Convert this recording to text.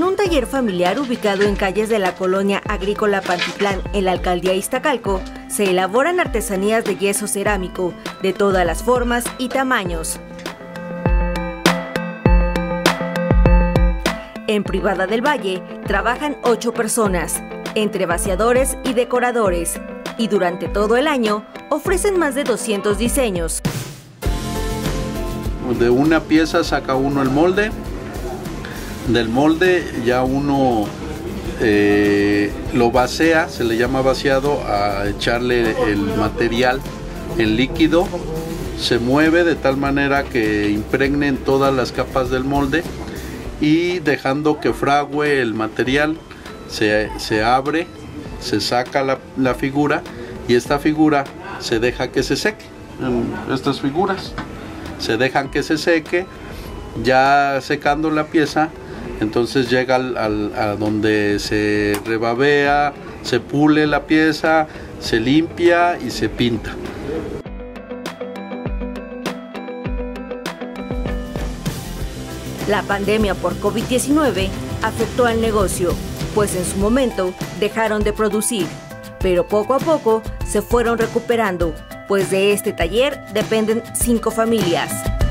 En un taller familiar ubicado en calles de la colonia agrícola Pantitlán, en la alcaldía Iztacalco, se elaboran artesanías de yeso cerámico de todas las formas y tamaños. En Privada del Valle trabajan 8 personas, entre vaciadores y decoradores, y durante todo el año ofrecen más de 200 diseños. De una pieza saca uno el molde, del molde ya uno lo vacía, se le llama vaciado, a echarle el material en líquido, se mueve de tal manera que impregne en todas las capas del molde y dejando que fragüe el material, se abre, se saca la figura y esta figura se deja que se seque. Estas figuras se dejan que se seque, ya secando la pieza, entonces llega a donde se rebabea, se pule la pieza, se limpia y se pinta. La pandemia por COVID-19 afectó al negocio, pues en su momento dejaron de producir, pero poco a poco se fueron recuperando, pues de este taller dependen 5 familias.